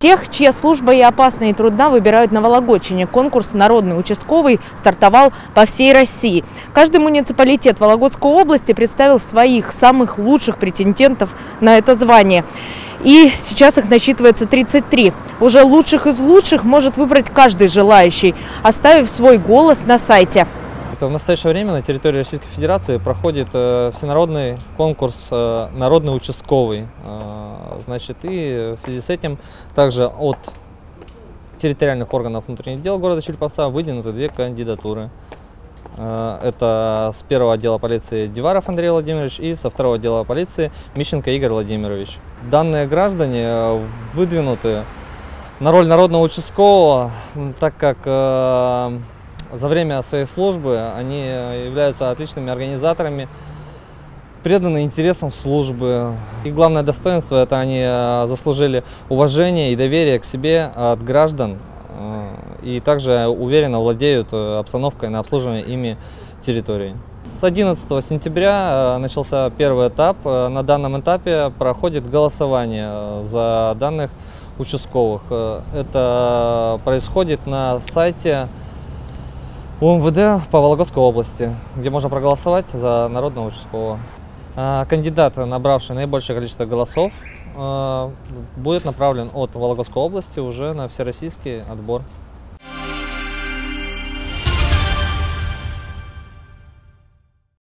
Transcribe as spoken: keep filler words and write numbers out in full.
тех, чья служба и опасна, и трудна, выбирают на Вологодчине. Конкурс «Народный участковый» стартовал по всей России. Каждый муниципалитет Вологодской области представил своих самых лучших претендентов на это звание. И сейчас их насчитывается тридцать три. Уже лучших из лучших может выбрать каждый желающий, оставив свой голос на сайте. В настоящее время на территории Российской Федерации проходит э, всенародный конкурс э, «Народный участковый». Э, значит, и в связи с этим также от территориальных органов внутренних дел города Череповца выдвинуты две кандидатуры. Э, это с первого отдела полиции Диваров Андрей Владимирович и со второго отдела полиции Мищенко Игорь Владимирович. Данные граждане выдвинуты на роль народного участкового, так как э, за время своей службы они являются отличными организаторами, преданы интересам службы. И главное достоинство – это они заслужили уважение и доверие к себе от граждан и также уверенно владеют обстановкой на обслуживание ими территории. С одиннадцатого сентября начался первый этап. На данном этапе проходит голосование за данных участковых. Это происходит на сайте У Эм Вэ Дэ по Вологодской области, где можно проголосовать за народного участкового. Кандидат, набравший наибольшее количество голосов, будет направлен от Вологодской области уже на всероссийский отбор.